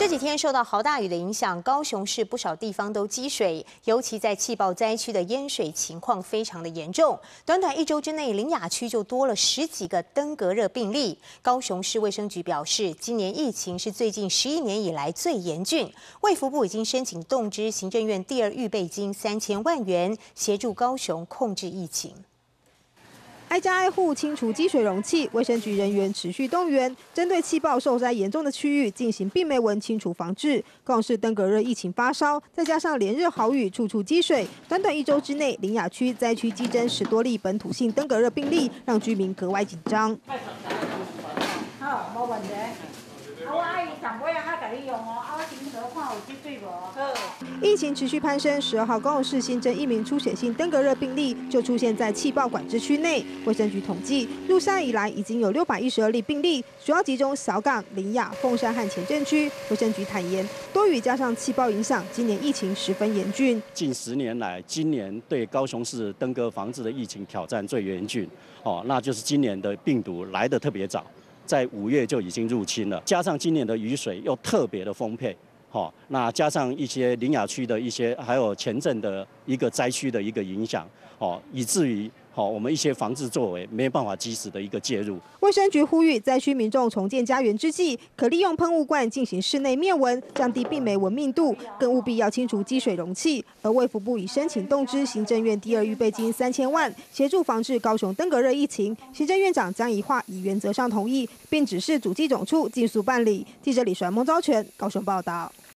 这几天受到豪大雨的影响，高雄市不少地方都积水，尤其在气爆灾区的淹水情况非常的严重。短短1周之内，苓雅区就多了10几个登革热病例。高雄市卫生局表示，今年疫情是最近11年以来最严峻。卫福部已经申请动支行政院第2预备金3000万元，协助高雄控制疫情。 挨家挨户清除积水容器，卫生局人员持续动员，针对气爆受灾严重的区域进行病媒蚊清除防治。高雄市登革热疫情发烧，再加上连日豪雨，处处积水，短短1周之内，苓雅区灾区激增10多例本土性登革热病例，让居民格外紧张。 好，没问题。我阿姨上尾啊，甲你用哦，我清查看有积水无。 疫情持续攀升，12号高雄市新增1名出血性登革热病例，就出现在气爆管制区内。卫生局统计，入夏以来已经有612例病例，主要集中小港、苓雅、凤山和前镇区。卫生局坦言，多雨加上气爆影响，今年疫情十分严峻。 近10年来，今年对高雄市登革防治的疫情挑战最严峻。那就是今年的病毒来得特别早。 在5月就已经入侵了，加上今年的雨水又特别的丰沛，那加上一些苓雅区的一些，还有前镇的一个灾区的一个影响，以至于我们一些防治作为没办法及时的一个介入。 卫生局呼吁灾区民众重建家园之际，可利用喷雾罐进行室内灭蚊，降低病媒蚊密度，更务必要清除积水容器。而卫福部已申请动支行政院第2预备金3000万，协助防治高雄登革热疫情。行政院长江宜樺以原则上同意，并指示主计总处尽速办理。记者李传蒙、昭全高雄报道。